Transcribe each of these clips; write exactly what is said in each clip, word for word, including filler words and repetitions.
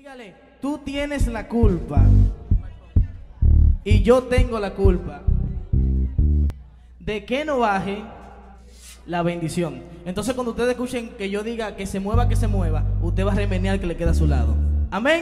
Dígale, tú tienes la culpa y yo tengo la culpa de que no baje la bendición. Entonces cuando ustedes escuchen que yo diga que se mueva, que se mueva, usted va a remenear que le queda a su lado. Amén.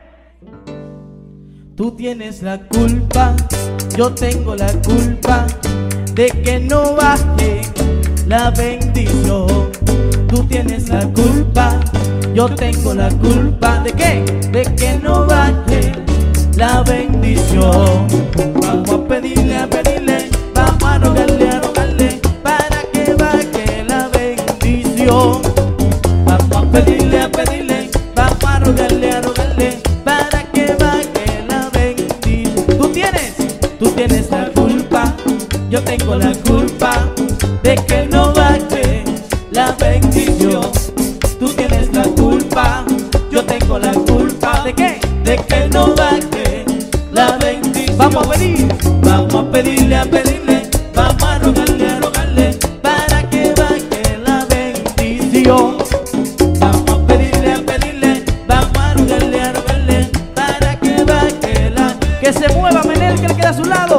Tú tienes la culpa, yo tengo la culpa de que no baje la bendición. Tú tienes la culpa, yo tengo la culpa ¿de qué? De que no baje la bendición. Vamos a pedirle, a pedirle, vamos a rogarle, a rogarle para que baje la bendición. Vamos a pedirle, a pedirle, vamos a rogarle, a rogarle para que baje la bendición. Tú tienes, tú tienes la culpa, yo tengo la culpa de que no baje la bendición. Tú tienes la culpa, yo tengo la culpa ¿de qué? De que no baje la bendición. Vamos a pedir, vamos a pedirle, a pedirle, vamos a rogarle, a rogarle para que baje la bendición. Vamos a pedirle, a pedirle, vamos a rogarle, a rogarle para que baje la... Que se mueva Menel, que le queda a su lado.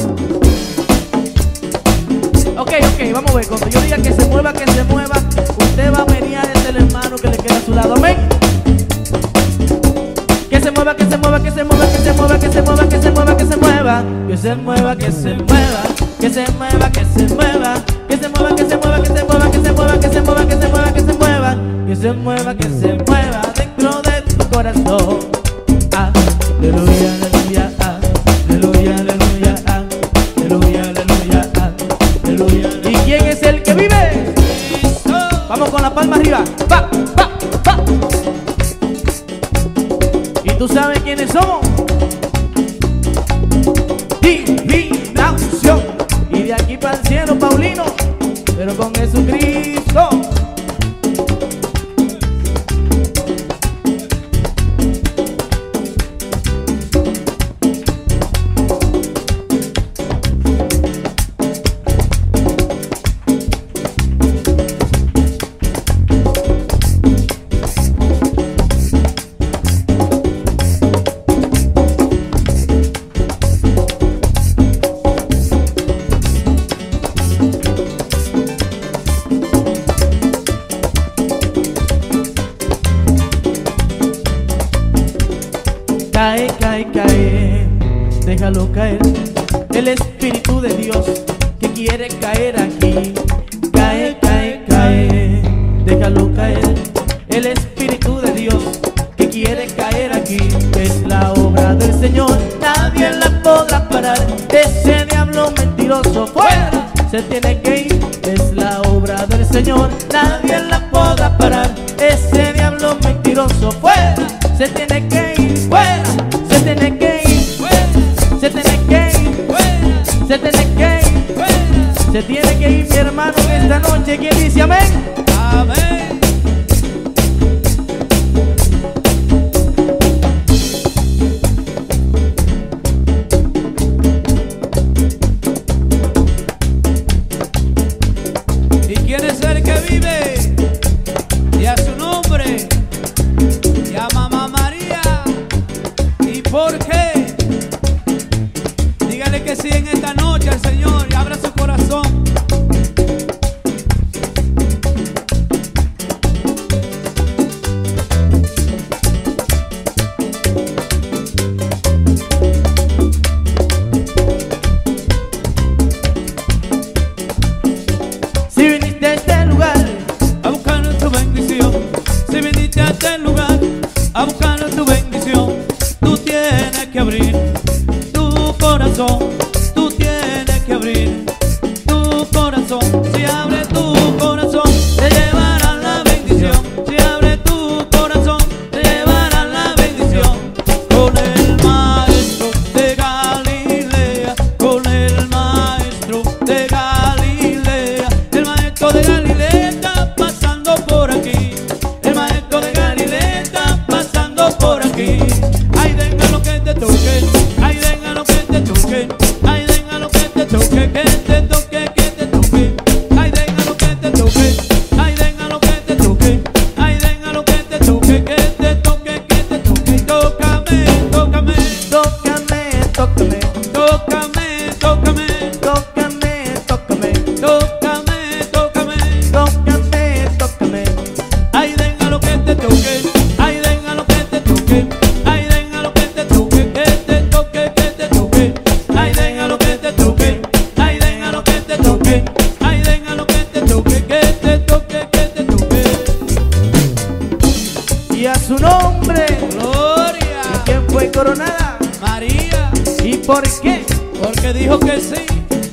Ok, ok, vamos a ver, cuando yo diga que se mueva, que se mueva, usted va a menear el hermano que le queda a su lado. Amén. Que se mueva, que se mueva, que se mueva, que se mueva, que se mueva, que se mueva, que se mueva, que se mueva, que se mueva, que se mueva, que se mueva, que se mueva, que se mueva, que se mueva, que se mueva, que se mueva, que se mueva, que se mueva, que se mueva, que se mueva dentro de tu corazón. Aleluya, aleluya, aleluya, aleluya, aleluya, aleluya, aleluya. ¿Y quién es el que vive? Vamos con la palma arriba. Va, va, va. ¿Y tú sabes quiénes somos? Divina Unción. Y de aquí para el cielo, Paulino, pero con Jesucristo. Cae, cae, cae, déjalo caer. El Espíritu de Dios que quiere caer aquí. Cae, cae, cae, déjalo caer. El Espíritu de Dios que quiere caer aquí. Es la obra del Señor, nadie la podrá parar. Ese diablo mentiroso fuera, se tiene que ir. Es la obra del Señor, nadie la podrá parar. Ese diablo mentiroso fuera, se tiene que ir, fuera, se tiene que ir, fuera, se tiene que ir, fuera, se tiene que ir, fuera, se tiene que ir mi hermano en esta noche. ¿Quién dice amén? Amén. ¿Y quién es el que vive? Y a su nombre y a Mamá María. ¿Y por qué? Dígale que sí en esta noche al Señor y abra su corazón. Si viniste a este lugar A buscar tu bendición, si viniste a este lugar a buscar tu bendición, tú tienes que abrir tu corazón, tú tienes que abrir tu corazón. Si abres tu corazón, te llevarán la bendición. Si abres tu corazón, te llevarán la bendición. Con el maestro de Galilea, con el maestro de Galilea, el maestro de Galilea está pasando por aquí. El maestro de Galilea está pasando por aquí. Gloria. ¿Y quién fue coronada? María. ¿Y por qué? Porque dijo que sí.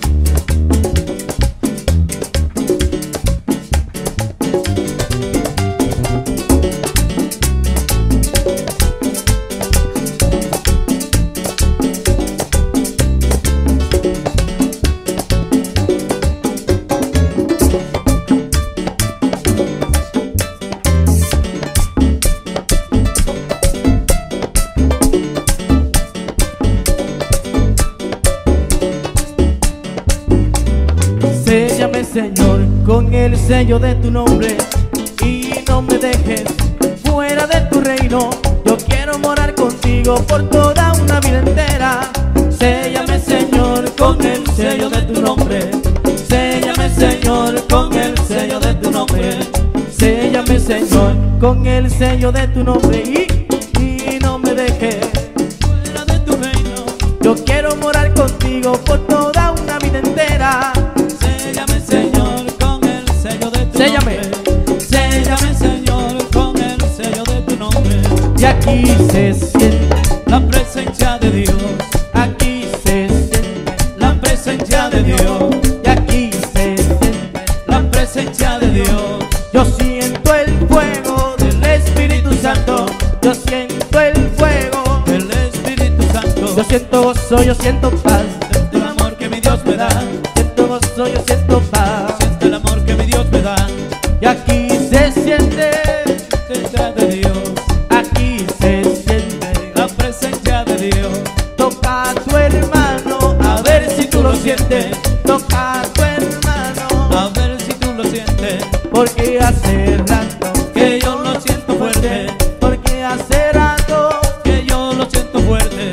Séllame, Señor, con el sello de tu nombre y no me dejes fuera de tu reino. Yo quiero morar contigo por toda una vida entera. Séllame, Señor, con el sello de tu nombre. Séllame, Señor, con el sello de tu nombre. Séllame, Señor, con el sello de tu nombre y, y no me dejes Fuera de tu reino. Yo quiero morar contigo por toda una vida entera. Séllame, Señor, con el sello de tu Séllame. nombre. Séllame, Señor, con el sello de tu nombre. Y aquí se siente, La presencia de Dios. aquí se siente, La presencia de Dios. y aquí se siente. La presencia de Dios. Yo siento el fuego del Espíritu Santo. Yo siento el fuego. El Espíritu Santo. Yo siento gozo, yo siento paz. Siente el amor que mi Dios me da. Siento gozo, yo siento paz. Siente el amor que mi Dios me da. Y aquí se siente, Presencia de Dios. aquí se siente. La presencia de Dios. Toca a tu hermano, a ver si tú lo sientes. Toca a tu hermano, A ver si tú lo sientes. porque hace rato Que yo lo siento fuerte. Porque hace rato Que yo lo siento fuerte.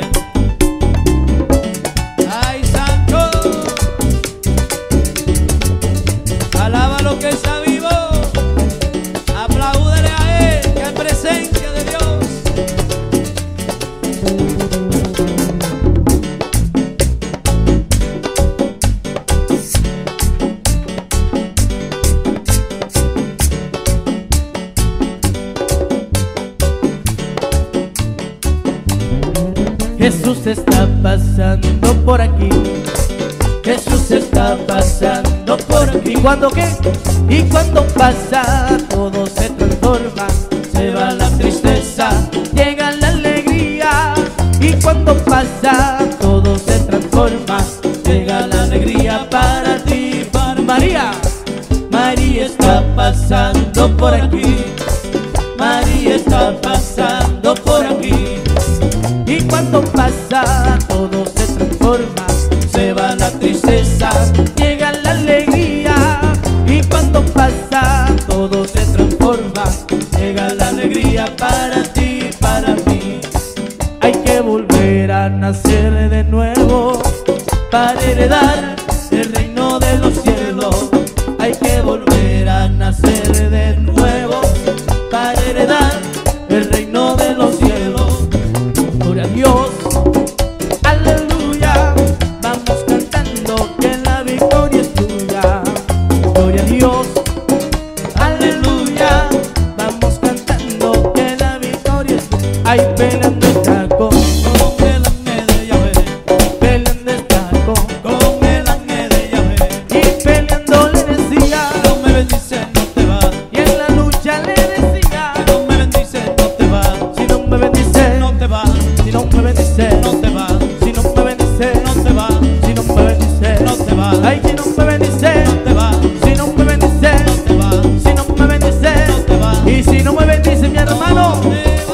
Ay, santo. Alaba lo que está vivo. Apláudele a él, que hay presencia de Dios. Jesús está pasando por aquí. Jesús está pasando por aquí. ¿Y cuando qué? Y cuando pasa todo se transforma. Se va la tristeza, llega la alegría. Y cuando pasa todo se transforma. Llega la alegría para ti, para María. María está pasando por aquí. María está pasando por aquí. Y cuando pasa todo se transforma. Se va la tristeza, llega la alegría. Y cuando pasa todo se transforma. Llega la alegría para ti, para mí. Hay que volver a nacer de nuevo para heredar el reino de los cielos. Hay que volver a nacer de nuevo para heredar el reino de los cielos. Gloria a Dios, aleluya. Vamos cantando que la victoria es tuya. Gloria a Dios, aleluya. Vamos cantando que la victoria es tuya. Ay, peleando está con, Con el ángel de Yahvé. peleando está con, Con el ángel de Yahvé. y peleando le decía, No me bendice, no te va. y en la lucha le decía, No me bendice, no te va. si no me bendice, No te va. si no me bendice, No te va. si no me bendice, No te va. si no me bendice, No te va. ay, si no me bendice, No te va. si no me bendice, No te va. si no me bendice, No te va. y si no me bendice mi hermano, No te va.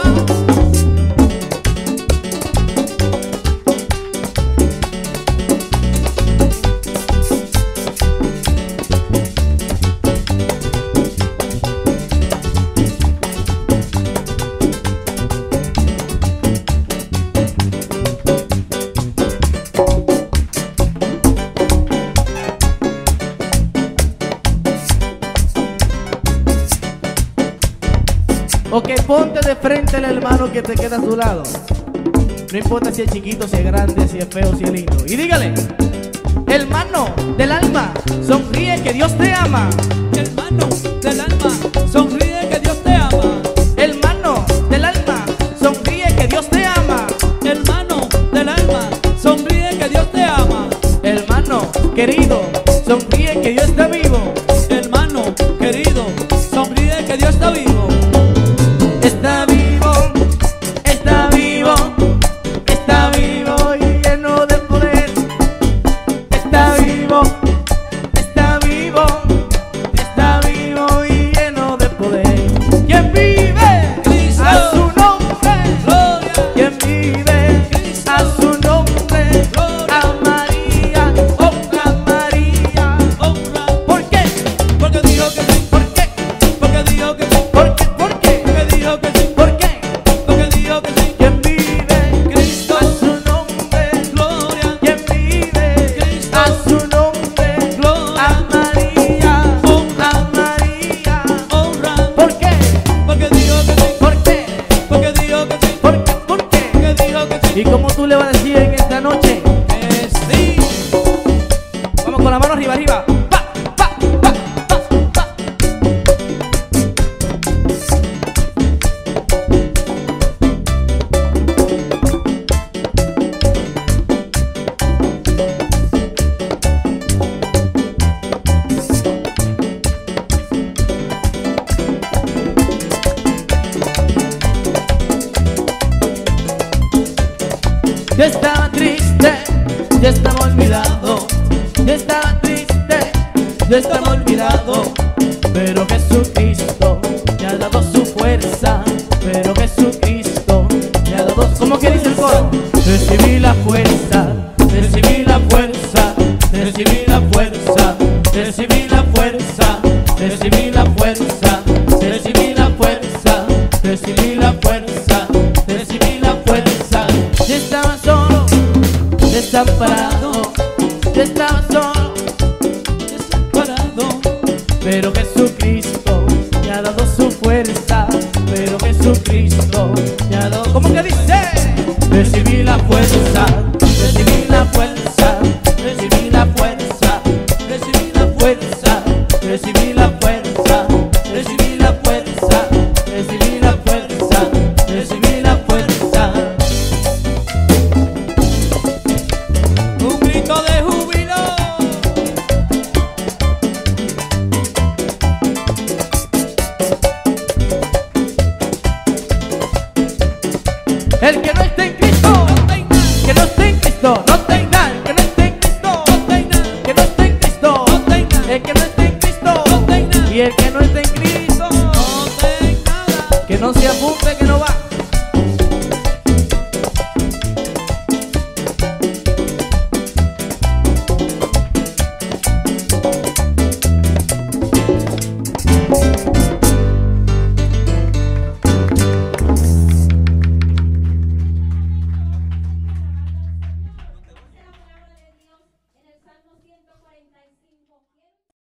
ok, ponte de frente al hermano que te queda a tu lado. No importa si es chiquito, si es grande, si es feo, si es lindo. Y dígale, hermano del alma, sonríe que Dios te ama. Hermano del alma, sonríe que Dios te ama. Hermano del alma, querido, sonríe que Dios está vivo. Hermano querido, sonríe que Dios está vivo. Está vivo, está vivo, está vivo y lleno de poder. Está vivo, está vivo, está vivo y lleno de poder. ¿Quién vive? Cristo. A su nombre. Gloria. ¿Quién vive? Cristo. A su nombre. Gloria. A María, honra a María. Honra. ¿Por qué? Porque dijo que sí. ¿Por qué? Porque dijo que sí. ¿Por qué? ¿Por qué? Porque dijo que sí. ¿Por qué? Porque dijo que sí. ¿Quién vive? Cristo. A su nombre. Gloria. ¿Quién vive? Cristo. A su nombre. Gloria. A María, Honra. a María. Honra. ¿Por qué? Porque dijo que sí. ¿Por qué? Porque dijo que sí. ¿Por qué? ¿Por qué? Porque dijo que sí. ¿Y cómo tú le vas a decir en esta noche? Que sí. Vamos con la mano arriba, arriba. Pa, pa, pa, pa, pa. Yo estaba triste, yo estaba olvidado. Yo estaba triste, yo estaba olvidado. Pero Jesucristo me ha dado su fuerza. Pero Jesucristo me ha dado su... ¿Cómo que dice el coro? Recibí la fuerza, recibí la fuerza, recibí la fuerza, recibí la fuerza, recibí la fuerza, recibí la fuerza, recibí la fuerza, recibí la fuerza. Yo estaba solo, desamparado, yo estaba solo, Desamparado. pero Jesucristo me ha dado su fuerza, pero Jesucristo me ha dado... ¿Cómo que dice? Recibí la fuerza, recibí la fuerza, recibí la fuerza, recibí la fuerza, recibí la fuerza, recibí la fuerza, recibí la fuerza, recibí la fuerza. Un grito de júbilo. El que no esté en Cristo, No tenga, que no esté en Cristo, no tenga. El que no esté en Cristo, no tenga, que no esté en Cristo, no tenga, el que no esté en Cristo, no tenga, y el que no esté en Cristo, no tenga nada. que no se apunte que no va.